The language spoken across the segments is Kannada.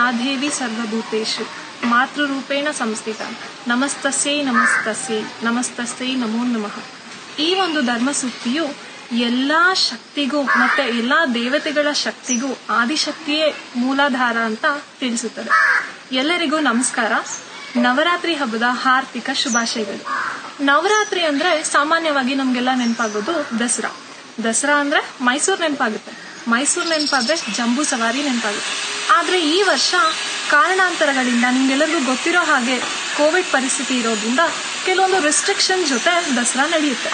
ದೇವಿ ಸರ್ವಭೂತೇಷು ಮಾತೃರೂಪೇಣ ಸಂಸ್ಥಿತ ನಮಸ್ತಸ್ಯೈ ನಮಸ್ತಸ್ಯೈ ನಮಸ್ತಸ್ಯೈ ನಮೋ ನಮಃ. ಈ ಒಂದು ಧರ್ಮ ಸೂಕ್ತಿಯು ಎಲ್ಲಾ ಶಕ್ತಿಗೂ ಮತ್ತೆ ಎಲ್ಲಾ ದೇವತೆಗಳ ಶಕ್ತಿಗೂ ಆದಿಶಕ್ತಿಯೇ ಮೂಲಾಧಾರ ಅಂತ ತಿಳಿಸುತ್ತದೆ. ಎಲ್ಲರಿಗೂ ನಮಸ್ಕಾರ. ನವರಾತ್ರಿ ಹಬ್ಬದ ಹಾರ್ದಿಕ ಶುಭಾಶಯಗಳು. ನವರಾತ್ರಿ ಅಂದ್ರೆ ಸಾಮಾನ್ಯವಾಗಿ ನಮ್ಗೆಲ್ಲ ನೆನಪಾಗೋದು ದಸರಾ. ದಸರಾ ಅಂದ್ರೆ ಮೈಸೂರು ನೆನಪಾಗುತ್ತೆ. ಮೈಸೂರು ನೆನಪಾದ್ರೆ ಜಂಬೂ ಸವಾರಿ ನೆನಪಾಗುತ್ತೆ. ಆದ್ರೆ ಈ ವರ್ಷ ಕಾರಣಾಂತರಗಳಿಂದ ನಿಮ್ಗೆಲ್ಲರಿಗೂ ಗೊತ್ತಿರೋ ಹಾಗೆ ಕೋವಿಡ್ ಪರಿಸ್ಥಿತಿ ಇರೋದ್ರಿಂದ ಕೆಲವೊಂದು ರೆಸ್ಟ್ರಿಕ್ಷನ್ ಜೊತೆ ದಸರಾ ನಡೆಯುತ್ತೆ.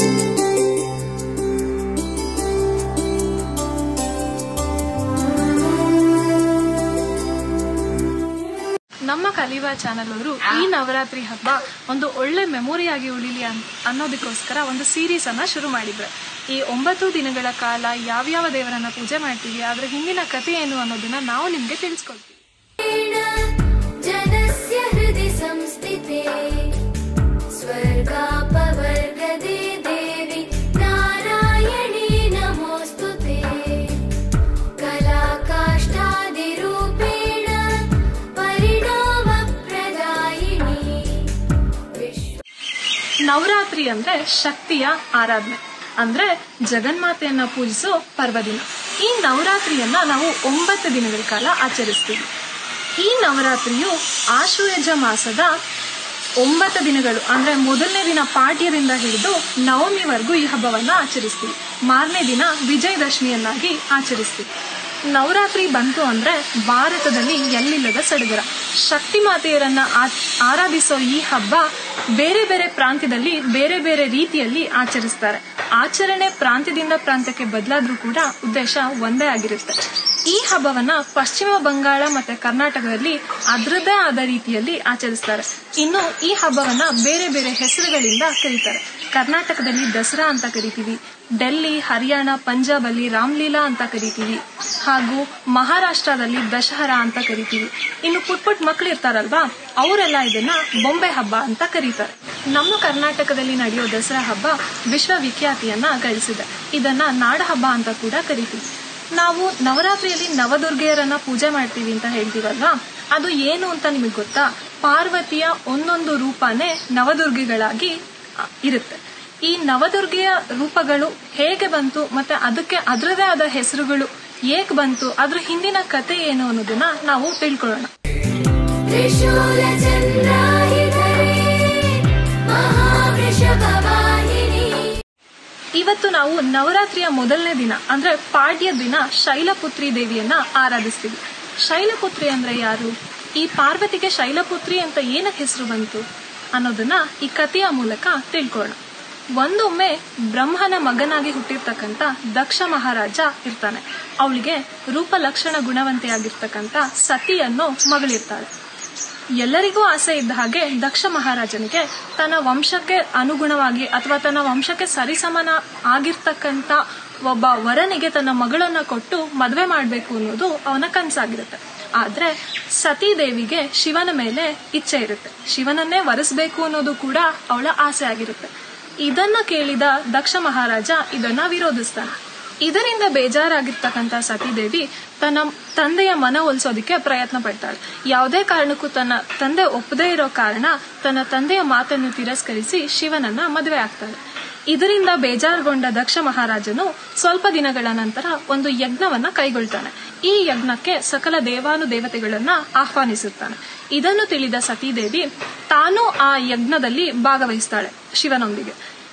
ನಮ್ಮ ಕಲಿವಾ ಚಾನೆಲ್ ಅವರು ಈ ನವರಾತ್ರಿ ಹಬ್ಬ ಒಂದು ಒಳ್ಳೆ ಮೆಮೊರಿಯಾಗಿ ಉಳಿಲಿ ಅನ್ನೋದಕ್ಕೋಸ್ಕರ ಒಂದು ಸೀರೀಸ್ ಅನ್ನ ಶುರು ಮಾಡಿದ್ರು. ಈ 9 ದಿನಗಳ ಕಾಲ ಯಾವ್ಯಾವ ದೇವರನ್ನ ಪೂಜೆ ಮಾಡ್ತೀವಿ, ಅದ್ರ ಹಿಂದಿನ ಕಥೆ ಏನು ಅನ್ನೋದನ್ನ ನಾವು ನಿಮ್ಗೆ ತಿಳಿಸ್ಕೊಡ್ತೀವಿ. ನವರಾತ್ರಿ ಅಂದ್ರೆ ಶಕ್ತಿಯ ಆರಾಧನೆ, ಅಂದ್ರೆ ಜಗನ್ಮಾತೆಯನ್ನ ಪೂಜಿಸೋ ಪರ್ವದಿನ. ಈ ನವರಾತ್ರಿಯನ್ನ ನಾವು 9 ದಿನಗಳ ಕಾಲ ಆಚರಿಸ್ತೀವಿ. ಈ ನವರಾತ್ರಿಯು ಆಶ್ವಯುಜ ಮಾಸದ 9 ದಿನಗಳು ಅಂದ್ರೆ ಮೊದಲನೇ ದಿನ ಪಾಡ್ಯದಿಂದ ಹಿಡಿದು ನವಮಿವರೆಗೂ ಈ ಹಬ್ಬವನ್ನ ಆಚರಿಸ್ತೀವಿ. ಮಾರನೇ ದಿನ ವಿಜಯದಶಮಿಯನ್ನಾಗಿ ಆಚರಿಸ್ತೀವಿ. ನವರಾತ್ರಿ ಬಂತು ಅಂದ್ರೆ ಭಾರತದಲ್ಲಿ ಎಲ್ಲಿಲ್ಲದ ಸಡಗರ. ಶಕ್ತಿ ಮಾತೆಯರನ್ನ ಆರಾಧಿಸೋ ಈ ಹಬ್ಬ ಬೇರೆ ಬೇರೆ ಪ್ರಾಂತ್ಯದಲ್ಲಿ ಬೇರೆ ಬೇರೆ ರೀತಿಯಲ್ಲಿ ಆಚರಿಸ್ತಾರೆ. ಆಚರಣೆ ಪ್ರಾಂತ್ಯದಿಂದ ಪ್ರಾಂತ್ಯಕ್ಕೆ ಬದಲಾದ್ರೂ ಕೂಡ ಉದ್ದೇಶ ಒಂದೇ ಆಗಿರುತ್ತೆ. ಈ ಹಬ್ಬವನ್ನ ಪಶ್ಚಿಮ ಬಂಗಾಳ ಮತ್ತೆ ಕರ್ನಾಟಕದಲ್ಲಿ ಅದರದ್ದೇ ಆದ ರೀತಿಯಲ್ಲಿ ಆಚರಿಸ್ತಾರೆ. ಇನ್ನು ಈ ಹಬ್ಬವನ್ನ ಬೇರೆ ಬೇರೆ ಹೆಸರುಗಳಿಂದ ಕರೀತಾರೆ. ಕರ್ನಾಟಕದಲ್ಲಿ ದಸರಾ ಅಂತ ಕರಿತೀವಿ, ಡೆಲ್ಲಿ, ಹರಿಯಾಣ, ಪಂಜಾಬ್ ಅಲ್ಲಿ ರಾಮ್ಲೀಲಾ ಅಂತ ಕರಿತೀವಿ, ಹಾಗೂ ಮಹಾರಾಷ್ಟ್ರದಲ್ಲಿ ದಶಹರಾ ಅಂತ ಕರಿತೀವಿ. ಇನ್ನು ಪುಟ್ ಮಕ್ಳು ಇರ್ತಾರಲ್ವಾ, ಅವರೆಲ್ಲ ಇದನ್ನ ಬೊಂಬೆ ಹಬ್ಬ ಅಂತ ಕರೀತಾರೆ. ನಮ್ಮ ಕರ್ನಾಟಕದಲ್ಲಿ ನಡೆಯೋ ದಸರಾ ಹಬ್ಬ ವಿಶ್ವವಿಖ್ಯಾತಿಯನ್ನ ಗಳಿಸಿದೆ. ಇದನ್ನ ನಾಡ ಹಬ್ಬ ಅಂತ ಕೂಡ ಕರಿತೀವಿ. ನಾವು ನವರಾತ್ರಿಯಲ್ಲಿ ನವದುರ್ಗೆಯರನ್ನ ಪೂಜೆ ಮಾಡ್ತೀವಿ ಅಂತ ಹೇಳ್ತೀವಲ್ವಾ, ಅದು ಏನು ಅಂತ ನಿಮಗೆ ಗೊತ್ತಾ? ಪಾರ್ವತಿಯ ಒಂದೊಂದು ರೂಪನೇ ನವದುರ್ಗೆಗಳಾಗಿ ಇರುತ್ತೆ. ಈ ನವದುರ್ಗೆಯ ರೂಪಗಳು ಹೇಗೆ ಬಂತು ಮತ್ತೆ ಅದಕ್ಕೆ ಅದರದೇ ಆದ ಹೆಸರುಗಳು ಏಕೆ ಬಂತು, ಅದ್ರ ಹಿಂದಿನ ಕತೆ ಏನು ಅನ್ನೋದನ್ನ ನಾವು ತಿಳ್ಕೊಳ್ಳೋಣ. ಇವತ್ತು ನಾವು ನವರಾತ್ರಿಯ ಮೊದಲನೇ ದಿನ ಅಂದ್ರೆ ಪಾಡ್ಯ ದಿನ ಶೈಲಪುತ್ರಿ ದೇವಿಯನ್ನ ಆರಾಧಿಸ್ತೀವಿ. ಶೈಲಪುತ್ರಿ ಅಂದ್ರೆ ಯಾರು? ಈ ಪಾರ್ವತಿಗೆ ಶೈಲಪುತ್ರಿ ಅಂತ ಏನಕ್ಕೆ ಹೆಸರು ಬಂತು ಅನ್ನೋದನ್ನ ಈ ಕಥೆಯ ಮೂಲಕ ತಿಳ್ಕೊಳ್ಳೋಣ. ಒಂದೊಮ್ಮೆ ಬ್ರಹ್ಮನ ಮಗನಾಗಿ ಹುಟ್ಟಿರ್ತಕ್ಕಂಥ ದಕ್ಷ ಮಹಾರಾಜ ಇರ್ತಾನೆ. ಅವಳಿಗೆ ರೂಪ ಲಕ್ಷಣ ಗುಣವಂತೆಯಾಗಿರ್ತಕ್ಕಂಥ ಸತಿ ಅನ್ನೋ ಮಗಳಿರ್ತಾಳೆ. ಎಲ್ಲರಿಗೂ ಆಸೆ ಇದ್ದ ಹಾಗೆ ದಕ್ಷ ಮಹಾರಾಜನಿಗೆ ತನ್ನ ವಂಶಕ್ಕೆ ಅನುಗುಣವಾಗಿ ಅಥವಾ ತನ್ನ ವಂಶಕ್ಕೆ ಸರಿಸಮನ ಆಗಿರ್ತಕ್ಕಂಥ ಒಬ್ಬ ವರನಿಗೆ ತನ್ನ ಮಗಳನ್ನ ಕೊಟ್ಟು ಮದುವೆ ಮಾಡಬೇಕು ಅನ್ನೋದು ಅವನ ಕನಸಾಗಿರುತ್ತೆ. ಆದ್ರೆ ಸತೀದೇವಿಗೆ ಶಿವನ ಮೇಲೆ ಇಚ್ಛೆ ಇರುತ್ತೆ. ಶಿವನನ್ನೇ ವರಿಸಬೇಕು ಅನ್ನೋದು ಕೂಡ ಅವಳ ಆಸೆ ಆಗಿರುತ್ತೆ. ಇದನ್ನ ಕೇಳಿದ ದಕ್ಷ ಮಹಾರಾಜ ಇದನ್ನ ವಿರೋಧಿಸ್ತಾನೆ. ಇದರಿಂದ ಬೇಜಾರಾಗಿರ್ತಕ್ಕಂಥ ಸತೀದೇವಿ ತನ್ನ ತಂದೆಯ ಮನವೊಲಿಸೋದಕ್ಕೆ ಪ್ರಯತ್ನ ಪಡ್ತಾಳೆ. ಯಾವುದೇ ಕಾರಣಕ್ಕೂ ತನ್ನ ತಂದೆ ಒಪ್ಪದೇ ಇರೋ ಕಾರಣ ತನ್ನ ತಂದೆಯ ಮಾತನ್ನು ತಿರಸ್ಕರಿಸಿ ಶಿವನನ್ನ ಮದುವೆ ಆಗ್ತಾಳೆ. ಇದರಿಂದ ಬೇಜಾರುಗೊಂಡ ದಕ್ಷ ಮಹಾರಾಜನು ಸ್ವಲ್ಪ ದಿನಗಳ ನಂತರ ಒಂದು ಯಜ್ಞವನ್ನ ಕೈಗೊಳ್ತಾನೆ. ಈ ಯಜ್ಞಕ್ಕೆ ಸಕಲ ದೇವಾನುದೇವತೆಗಳನ್ನ ಆಹ್ವಾನಿಸುತ್ತಾನೆ. ಇದನ್ನು ತಿಳಿದ ಸತೀದೇವಿ ತಾನು ಆ ಯಜ್ಞದಲ್ಲಿ ಭಾಗವಹಿಸ್ತಾಳೆ ಶಿವನೊಂದಿಗೆ.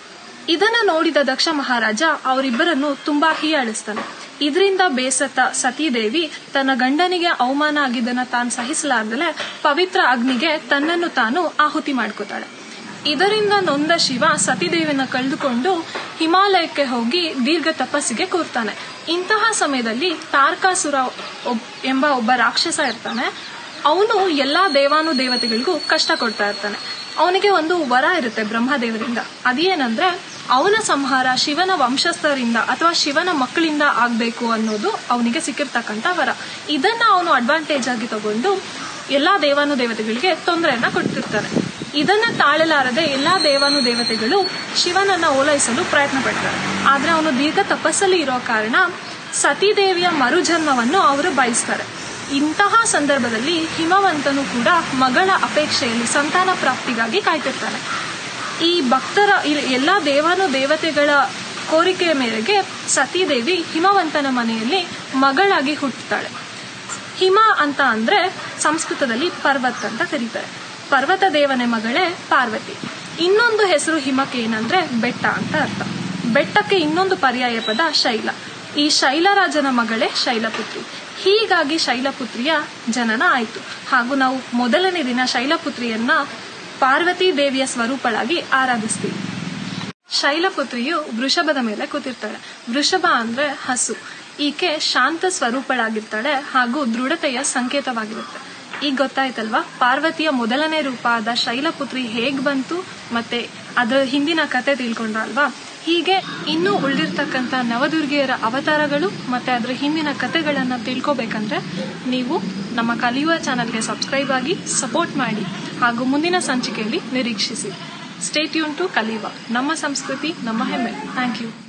ಇದನ್ನ ನೋಡಿದ ದಕ್ಷ ಮಹಾರಾಜ ಅವರಿಬ್ಬರನ್ನು ತುಂಬಾ ಹೀಯಾಳಿಸ್ತಾನೆ. ಇದರಿಂದ ಬೇಸತ್ತ ಸತೀದೇವಿ ತನ್ನ ಗಂಡನಿಗೆ ಅವಮಾನ ಆಗಿದ್ದನ್ನ ತಾನು ಸಹಿಸಲಾರ್ದಲೆ ಪವಿತ್ರ ಅಗ್ನಿಗೆ ತನ್ನನ್ನು ತಾನು ಆಹುತಿ ಮಾಡ್ಕೋತಾಳೆ. ಇದರಿಂದ ನೊಂದ ಶಿವ ಸತೀದೇವಿನ ಕಳೆದುಕೊಂಡು ಹಿಮಾಲಯಕ್ಕೆ ಹೋಗಿ ದೀರ್ಘ ತಪಸ್ಸಿಗೆ ಕೂರ್ತಾನೆ. ಇಂತಹ ಸಮಯದಲ್ಲಿ ತಾರಕಾಸುರ ಎಂಬ ಒಬ್ಬ ರಾಕ್ಷಸ ಇರ್ತಾನೆ. ಅವನು ಎಲ್ಲಾ ದೇವಾನುದೇವತೆಗಳಿಗೂ ಕಷ್ಟ ಕೊಡ್ತಾ ಇರ್ತಾನೆ. ಅವನಿಗೆ ಒಂದು ವರ ಇರುತ್ತೆ ಬ್ರಹ್ಮದೇವರಿಂದ. ಅದೇನಂದ್ರೆ ಅವನ ಸಂಹಾರ ಶಿವನ ವಂಶಸ್ಥರಿಂದ ಅಥವಾ ಶಿವನ ಮಕ್ಕಳಿಂದ ಆಗ್ಬೇಕು ಅನ್ನೋದು ಅವನಿಗೆ ಸಿಕ್ಕಿರ್ತಕ್ಕಂಥ ವರ. ಇದನ್ನ ಅವನು ಅಡ್ವಾಂಟೇಜ್ ಆಗಿ ತಗೊಂಡು ಎಲ್ಲಾ ದೇವಾನುದೇವತೆಗಳಿಗೆ ತೊಂದರೆಯನ್ನ ಕೊಡ್ತಿರ್ತಾನೆ. ಇದನ್ನ ತಾಳಲಾರದೆ ಎಲ್ಲಾ ದೇವಾನುದೇವತೆಗಳು ಶಿವನನ್ನ ಓಲೈಸಲು ಪ್ರಯತ್ನ ಪಡ್ತಾರೆ. ಆದ್ರೆ ಅವನು ದೀರ್ಘ ತಪಸ್ಸಲ್ಲಿ ಇರೋ ಕಾರಣ ಸತೀದೇವಿಯ ಮರುಜನ್ಮವನ್ನು ಅವರು ಬಯಸ್ತಾರೆ. ಇಂತಹ ಸಂದರ್ಭದಲ್ಲಿ ಹಿಮವಂತನು ಕೂಡ ಮಗಳ ಅಪೇಕ್ಷೆಯಲ್ಲಿ ಸಂತಾನ ಪ್ರಾಪ್ತಿಗಾಗಿ ಕಾಯ್ತಿರ್ತಾನೆ. ಈ ಭಕ್ತರ ಎಲ್ಲಾ ದೇವತೆಗಳ ಕೋರಿಕೆಯ ಮೇರೆಗೆ ಸತೀದೇವಿ ಹಿಮವಂತನ ಮನೆಯಲ್ಲಿ ಮಗಳಾಗಿ ಹುಟ್ಟುತ್ತಾಳೆ. ಹಿಮ ಅಂತ ಅಂದ್ರೆ ಸಂಸ್ಕೃತದಲ್ಲಿ ಪರ್ವತ ಅಂತ ಕರೀತಾರೆ. ಪರ್ವತ ದೇವನ ಮಗಳೇ ಪಾರ್ವತಿ. ಇನ್ನೊಂದು ಹೆಸರು ಹಿಮಕ್ಕೆ ಏನಂದ್ರೆ ಬೆಟ್ಟ ಅಂತ ಅರ್ಥ. ಬೆಟ್ಟಕ್ಕೆ ಇನ್ನೊಂದು ಪರ್ಯಾಯ ಪದ ಶೈಲ. ಈ ಶೈಲರಾಜನ ಮಗಳೇ ಶೈಲಪುತ್ರಿ. ಹೀಗಾಗಿ ಶೈಲಪುತ್ರಿಯ ಜನನ ಆಯಿತು. ಹಾಗೂ ನಾವು ಮೊದಲನೇ ದಿನ ಶೈಲಪುತ್ರಿಯನ್ನ ಪಾರ್ವತಿ ದೇವಿಯ ಸ್ವರೂಪಳಾಗಿ ಆರಾಧಿಸ್ತೀವಿ. ಶೈಲಪುತ್ರಿಯು ವೃಷಭದ ಮೇಲೆ ಕೂತಿರ್ತಾಳೆ. ವೃಷಭ ಅಂದ್ರೆ ಹಸು. ಈಕೆ ಶಾಂತ ಸ್ವರೂಪಳಾಗಿರ್ತಾಳೆ ಹಾಗೂ ದೃಢತೆಯ ಸಂಕೇತವಾಗಿರುತ್ತೆ. ಈಗ ಗೊತ್ತಾಯ್ತಲ್ವಾ ಪಾರ್ವತಿಯ ಮೊದಲನೇ ರೂಪ ಆದ ಶೈಲಪುತ್ರಿ ಹೇಗ್ ಬಂತು, ಮತ್ತೆ ಅದರ ಹಿಂದಿನ ಕತೆ ತಿಳ್ಕೊಂಡ್ರಲ್ವಾ. ಹೀಗೆ ಇನ್ನೂ ಉಳಿದಿರ್ತಕ್ಕಂಥ ನವದುರ್ಗಿಯರ ಅವತಾರಗಳು ಮತ್ತೆ ಅದರ ಹಿಂದಿನ ಕತೆಗಳನ್ನ ತಿಳ್ಕೊಬೇಕಂದ್ರೆ ನೀವು ನಮ್ಮ ಕಲಿಯುವ ಚಾನಲ್ಗೆ ಸಬ್ಸ್ಕ್ರೈಬ್ ಆಗಿ ಸಪೋರ್ಟ್ ಮಾಡಿ ಹಾಗೂ ಮುಂದಿನ ಸಂಚಿಕೆಯಲ್ಲಿ ನಿರೀಕ್ಷಿಸಿ. ಸ್ಟೇ ಟ್ಯೂನ್ ಟು ಕಲಿಯುವ, ನಮ್ಮ ಸಂಸ್ಕೃತಿ ನಮ್ಮ ಹೆಮ್ಮೆ. Thank you.